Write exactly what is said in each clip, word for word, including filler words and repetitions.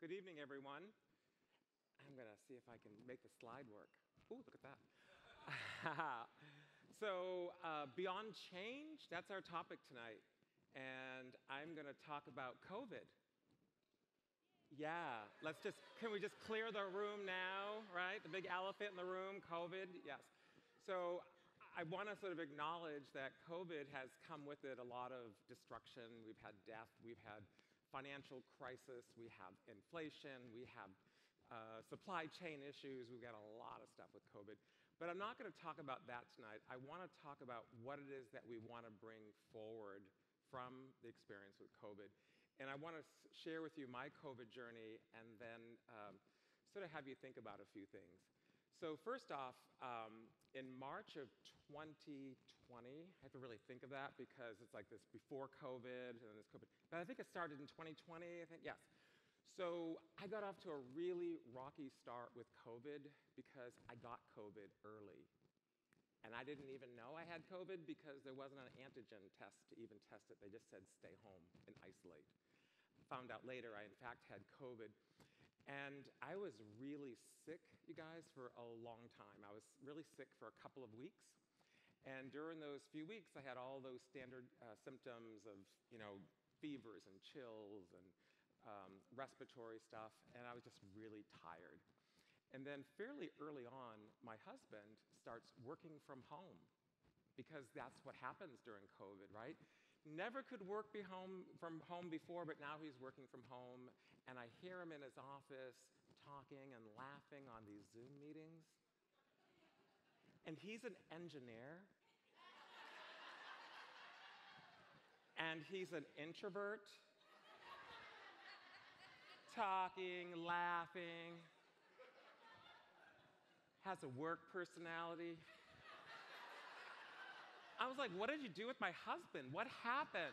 Good evening, everyone. I'm going to see if I can make the slide work. Ooh, look at that. so, uh, Beyond Change, that's our topic tonight. And I'm going to talk about COVID. Yeah, let's just, can we just clear the room now, right? The big elephant in the room, COVID, yes. So I want to sort of acknowledge that COVID has come with it a lot of destruction. We've had death, we've had financial crisis, we have inflation, we have uh, supply chain issues, we've got a lot of stuff with COVID. But I'm not going to talk about that tonight. I want to talk about what it is that we want to bring forward from the experience with COVID. And I want to share with you my COVID journey and then um, sort of have you think about a few things. So first off, um, in March of twenty twenty, I have to really think of that because it's like this before COVID and then this COVID. But I think it started in twenty twenty, I think, yes. So I got off to a really rocky start with COVID because I got COVID early. And I didn't even know I had COVID because there wasn't an antigen test to even test it. They just said stay home and isolate. Found out later I in fact had COVID. And I was really sick, you guys, for a long time. I was really sick for a couple of weeks. And during those few weeks, I had all those standard uh, symptoms of, you know, fevers and chills and um, respiratory stuff. And I was just really tired. And then fairly early on, my husband starts working from home because that's what happens during COVID, right? Never could work be home, from home before, but now he's working from home. And I hear him in his office talking and laughing on these Zoom meetings. And he's an engineer. And he's an introvert. Talking, laughing. Has a work personality. I was like, what did you do with my husband? What happened?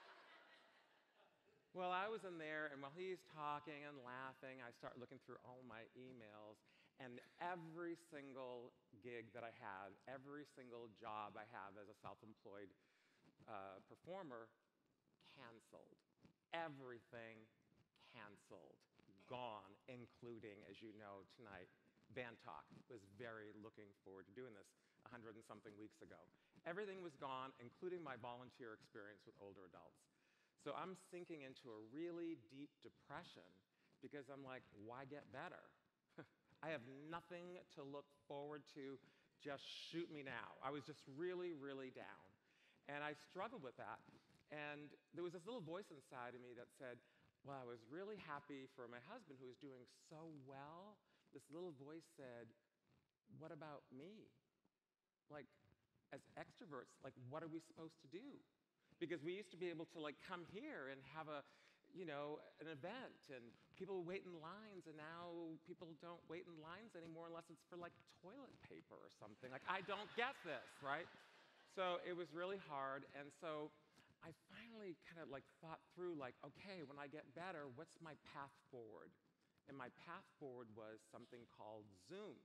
Well, I was in there, and while he's talking and laughing, I start looking through all my emails, and every single gig that I had, every single job I have as a self-employed uh, performer, canceled. Everything canceled, gone, including, as you know, tonight, Vantalk. Was very looking forward to doing this a hundred and something weeks ago. Everything was gone, including my volunteer experience with older adults. So I'm sinking into a really deep depression because I'm like, why get better? I have nothing to look forward to, just shoot me now. I was just really, really down. And I struggled with that. And there was this little voice inside of me that said, well, I was really happy for my husband who was doing so well. This little voice said, what about me? Like, as extroverts, like, what are we supposed to do? Because we used to be able to, like, come here and have a, you know, an event, and people would wait in lines, and now people don't wait in lines anymore unless it's for, like, toilet paper or something. Like, I don't get this, right? So it was really hard, and so I finally kind of, like, thought through, like, okay, when I get better, what's my path forward? And my path forward was something called Zoom.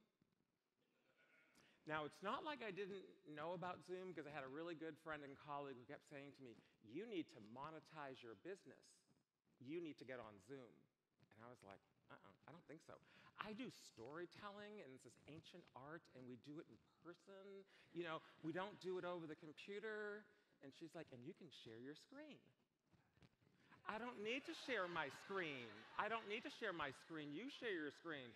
Now, it's not like I didn't know about Zoom because I had a really good friend and colleague who kept saying to me, you need to monetize your business. You need to get on Zoom. And I was like, uh-uh, I don't think so. I do storytelling, and it's this ancient art, and we do it in person. You know, we don't do it over the computer. And she's like, and you can share your screen. I don't need to share my screen. I don't need to share my screen. You share your screen.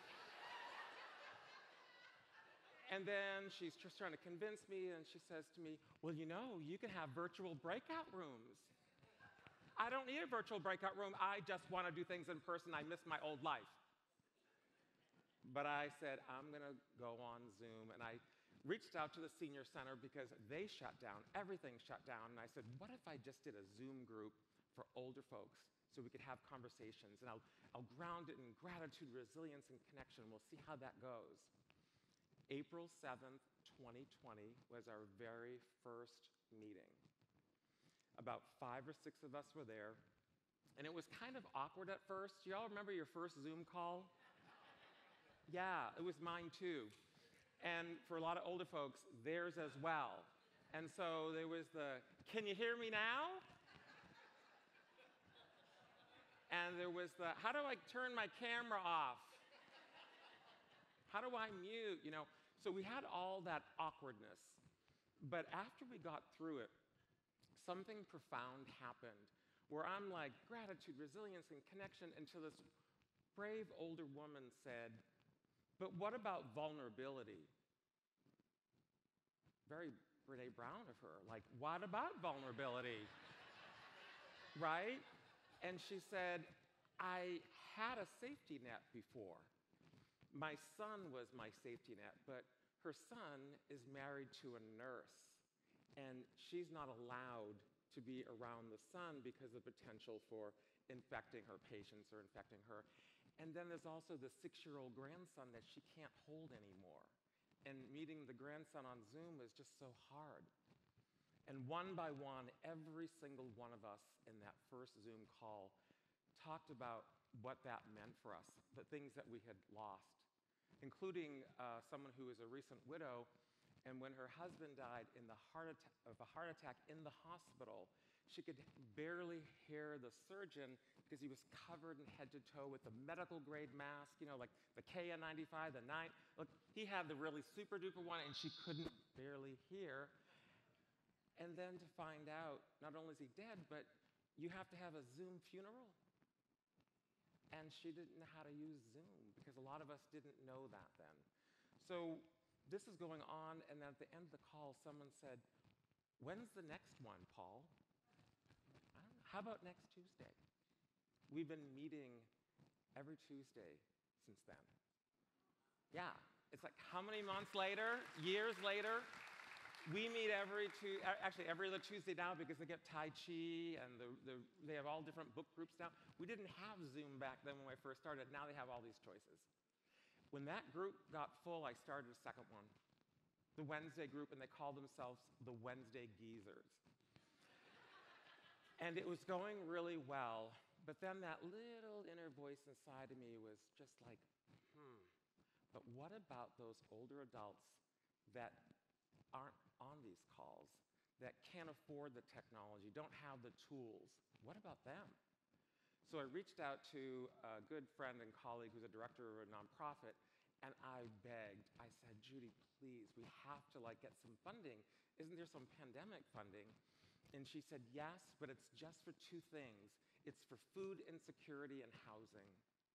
And then she's just trying to convince me, and she says to me, well, you know, you can have virtual breakout rooms. I don't need a virtual breakout room. I just want to do things in person. I miss my old life. But I said, I'm going to go on Zoom, and I reached out to the senior center because they shut down. Everything shut down. And I said, what if I just did a Zoom group for older folks so we could have conversations, and I'll, I'll ground it in gratitude, resilience, and connection. We'll see how that goes. April seventh, twenty twenty was our very first meeting. About five or six of us were there, and it was kind of awkward at first. You all remember your first Zoom call? Yeah, it was mine too. And for a lot of older folks, theirs as well. And so there was the, can you hear me now? And there was the, how do I turn my camera off? How do I mute? You know, so we had all that awkwardness. But after we got through it, something profound happened where I'm like, gratitude, resilience, and connection, until this brave older woman said, but what about vulnerability? Very Brene Brown of her, like, what about vulnerability? Right? And she said, I had a safety net before. My son was my safety net, but her son is married to a nurse, and she's not allowed to be around the son because of potential for infecting her patients or infecting her. And then there's also the six-year-old grandson that she can't hold anymore. And meeting the grandson on Zoom was just so hard. And one by one, every single one of us in that first Zoom call talked about what that meant for us, the things that we had lost, including uh, someone who was a recent widow. And when her husband died in the heart atta- of a heart attack in the hospital, she could barely hear the surgeon because he was covered in head to toe with a medical grade mask, you know, like the K N ninety-five, the nine. Look, he had the really super duper one, and she couldn't barely hear. And then to find out, not only is he dead, but you have to have a Zoom funeral. And she didn't know how to use Zoom because a lot of us didn't know that then. So this is going on, and then at the end of the call, someone said, when's the next one, Paul? I don't know. How about next Tuesday? We've been meeting every Tuesday since then. Yeah, it's like how many months later, years later? We meet every two, actually every other Tuesday now because they get Tai Chi and the, the, they have all different book groups now. We didn't have Zoom back then when I first started. Now they have all these choices. When that group got full, I started a second one, the Wednesday group, and they called themselves the Wednesday Geezers. And it was going really well, but then that little inner voice inside of me was just like, hmm, but what about those older adults that aren't on these calls, that can't afford the technology, don't have the tools? What about them? So I reached out to a good friend and colleague who's a director of a nonprofit, and I begged. I said, Judy, please, we have to like get some funding. Isn't there some pandemic funding? And she said, yes, but it's just for two things. It's for food insecurity and housing.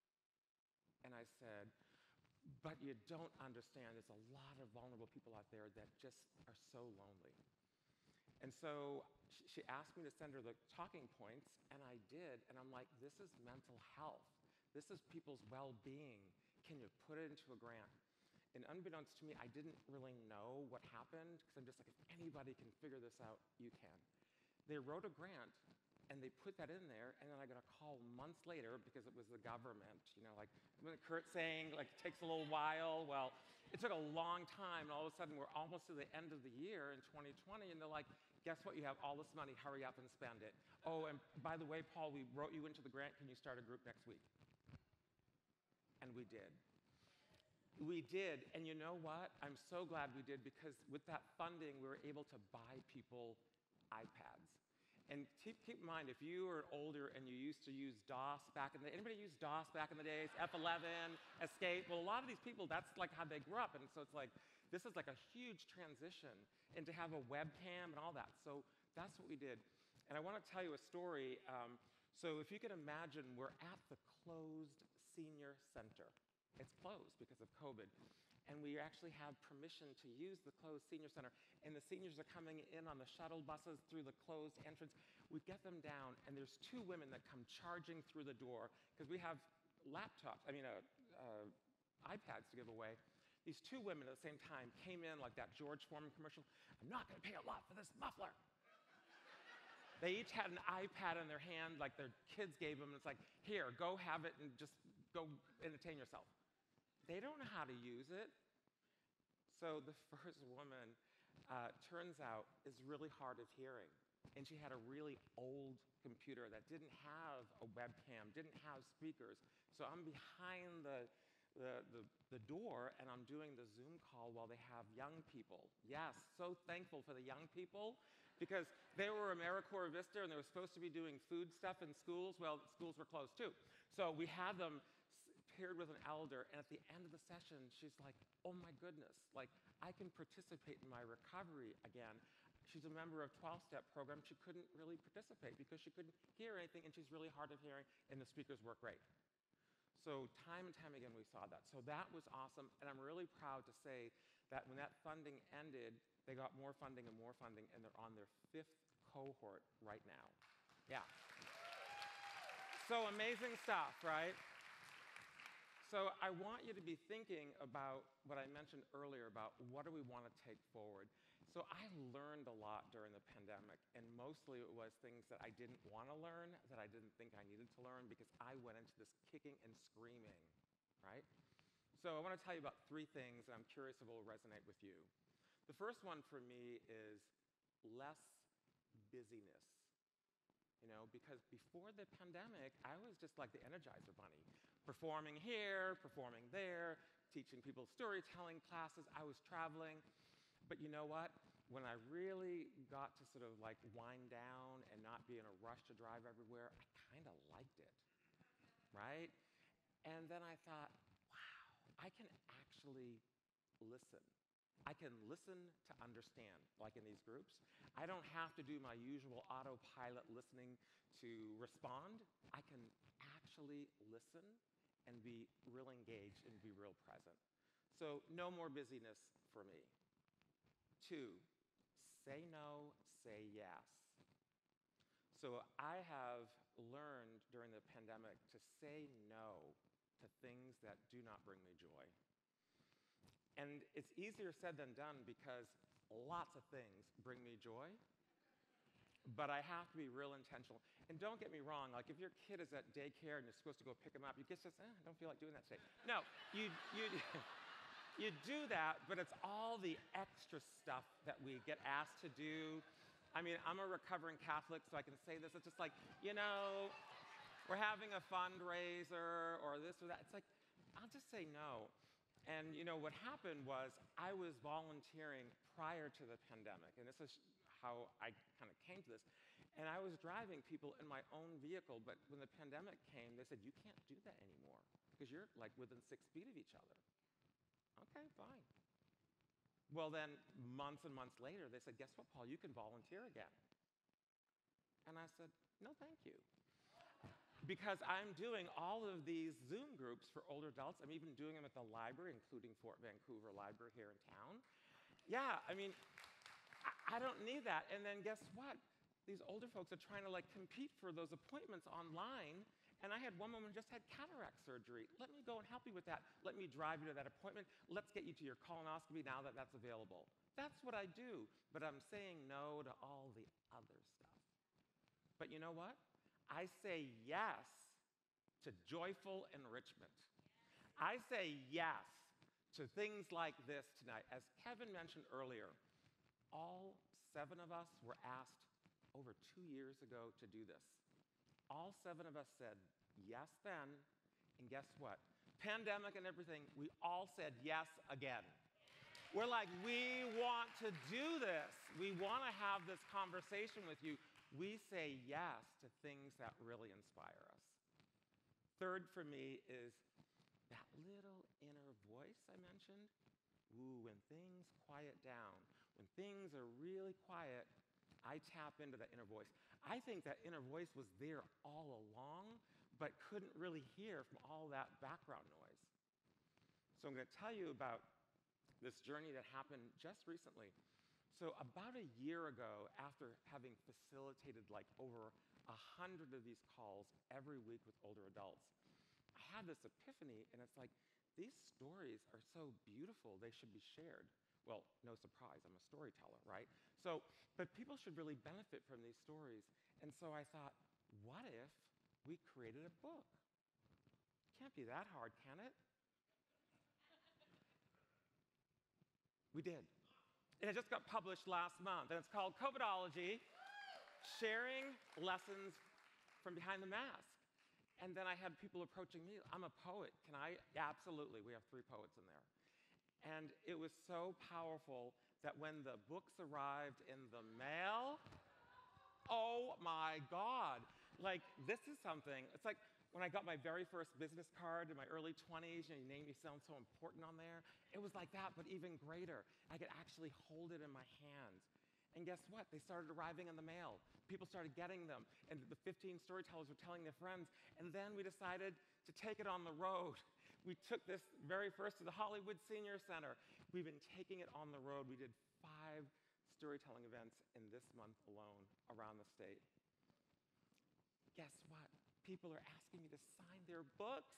And I said, but you don't understand. There's a lot of vulnerable people out there that just are so lonely. And so she asked me to send her the talking points, and I did. And I'm like, this is mental health. This is people's well-being. Can you put it into a grant? And unbeknownst to me, I didn't really know what happened, because I'm just like, if anybody can figure this out, you can. They wrote a grant, and they put that in there, and then I got a call months later because it was the government. You know, like when Kurt saying, like, it takes a little while. Well, it took a long time, and all of a sudden we're almost to the end of the year in twenty twenty, and they're like, guess what? You have all this money. Hurry up and spend it. Oh, and by the way, Paul, we wrote you into the grant. Can you start a group next week? And we did. We did, and you know what? I'm so glad we did, because with that funding, we were able to buy people iPads. And keep, keep in mind, if you are older and you used to use DOS back in the, anybody use DOS back in the days? F eleven, Escape? Well, a lot of these people, that's like how they grew up, and so it's like, this is like a huge transition, and to have a webcam and all that. So that's what we did. And I want to tell you a story. Um, so if you can imagine, we're at the closed senior center. It's closed because of COVID. And we actually have permission to use the closed senior center. And the seniors are coming in on the shuttle buses through the closed entrance. We get them down, and there's two women that come charging through the door, because we have laptops, I mean, uh, uh, iPads to give away. These two women at the same time came in like that George Foreman commercial. I'm not going to pay a lot for this muffler. They each had an iPad in their hand, like their kids gave them. It's like, here, go have it and just go entertain yourself. They don't know how to use it. So the first woman, uh, turns out, is really hard of hearing. And she had a really old computer that didn't have a webcam, didn't have speakers. So I'm behind the, the, the, the door, and I'm doing the Zoom call while they have young people. Yes, so thankful for the young people, because they were AmeriCorps Vista and they were supposed to be doing food stuff in schools. Well, schools were closed too. So we had them paired with an elder, and at the end of the session, she's like, oh my goodness, like I can participate in my recovery again. She's a member of twelve-step program. She couldn't really participate because she couldn't hear anything, and she's really hard of hearing, and the speakers work great. So time and time again, we saw that. So that was awesome, and I'm really proud to say that when that funding ended, they got more funding and more funding, and they're on their fifth cohort right now. Yeah. So amazing stuff, right? So I want you to be thinking about what I mentioned earlier about what do we want to take forward. So I learned a lot during the pandemic, and mostly it was things that I didn't want to learn, that I didn't think I needed to learn, because I went into this kicking and screaming, right? So I want to tell you about three things, and I'm curious if it will resonate with you. The first one for me is less busyness. You know, because before the pandemic, I was just like the Energizer Bunny, performing here, performing there, teaching people storytelling classes. I was traveling. But you know what? When I really got to sort of like wind down and not be in a rush to drive everywhere, I kind of liked it, right? And then I thought, wow, I can actually listen. I can listen to understand, like in these groups. I don't have to do my usual autopilot listening to respond. I can actually listen and be real engaged and be real present. So no more busyness for me. Two, say no, say yes. So I have learned during the pandemic to say no to things that do not bring me joy. And it's easier said than done because lots of things bring me joy, but I have to be real intentional. And don't get me wrong, like if your kid is at daycare and you're supposed to go pick him up, you get just, eh, I don't feel like doing that today. No, you, you, you do that, but it's all the extra stuff that we get asked to do. I mean, I'm a recovering Catholic, so I can say this. It's just like, you know, we're having a fundraiser or this or that. It's like, I'll just say no. And you know, what happened was I was volunteering prior to the pandemic, and this is how I kind of came to this. And I was driving people in my own vehicle, but when the pandemic came, they said, you can't do that anymore because you're like within six feet of each other. Okay, fine. Well, then months and months later, they said, guess what, Paul, you can volunteer again. And I said, no, thank you. Because I'm doing all of these Zoom groups for older adults. I'm even doing them at the library, including Fort Vancouver Library here in town. Yeah, I mean, I, I don't need that. And then guess what? These older folks are trying to like compete for those appointments online. And I had one woman just had cataract surgery. Let me go and help you with that. Let me drive you to that appointment. Let's get you to your colonoscopy now that that's available. That's what I do. But I'm saying no to all the other stuff. But you know what? I say yes to joyful enrichment. I say yes to things like this tonight. As Kevin mentioned earlier, all seven of us were asked over two years ago to do this. All seven of us said yes then, and guess what? Pandemic and everything, we all said yes again. We're like, we want to do this. We want to have this conversation with you. We say yes to things that really inspire us. Third for me is that little inner voice I mentioned. Ooh, when things quiet down, when things are really quiet, I tap into that inner voice. I think that inner voice was there all along, but couldn't really hear from all that background noise. So I'm going to tell you about this journey that happened just recently. So about a year ago, after having facilitated like over a hundred of these calls every week with older adults, I had this epiphany, and it's like, these stories are so beautiful, they should be shared. Well, no surprise, I'm a storyteller, right? So, but people should really benefit from these stories. And so I thought, what if we created a book? Can't be that hard, can it? We did. And it just got published last month, and it's called COVIDology, Sharing Lessons from Behind the Mask. And then I had people approaching me, I'm a poet, can I? Yeah, absolutely, we have three poets in there. And it was so powerful that when the books arrived in the mail, oh my God. Like, this is something, it's like when I got my very first business card in my early twenties, you know, you name yourself so important on there. It was like that, but even greater. I could actually hold it in my hands. And guess what? They started arriving in the mail. People started getting them, and the fifteen storytellers were telling their friends, and then we decided to take it on the road. We took this very first to the Hollywood Senior Center. We've been taking it on the road. We did five storytelling events in this month alone around the state. Guess what? People are asking me to sign their books.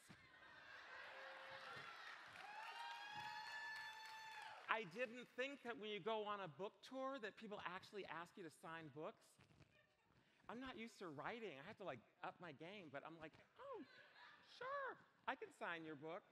I didn't think that when you go on a book tour that people actually ask you to sign books. I'm not used to writing. I have to like up my game, but I'm like, oh, sure, I can sign your book.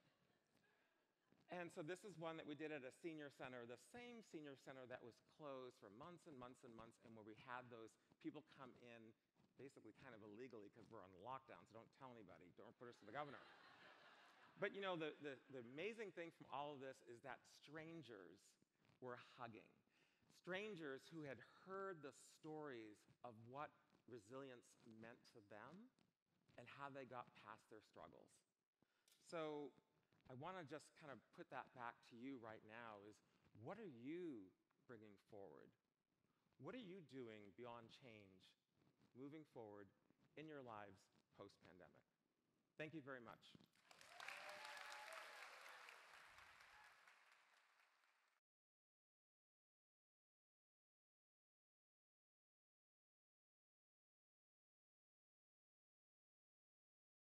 And so this is one that we did at a senior center, the same senior center that was closed for months and months and months, and where we had those people come in basically kind of illegally because we're on lockdown, so don't tell anybody, don't report us to the governor. But you know, the, the, the amazing thing from all of this is that strangers were hugging. Strangers who had heard the stories of what resilience meant to them and how they got past their struggles. So I want to just kind of put that back to you right now is, what are you bringing forward? What are you doing beyond change, moving forward in your lives post-pandemic? Thank you very much.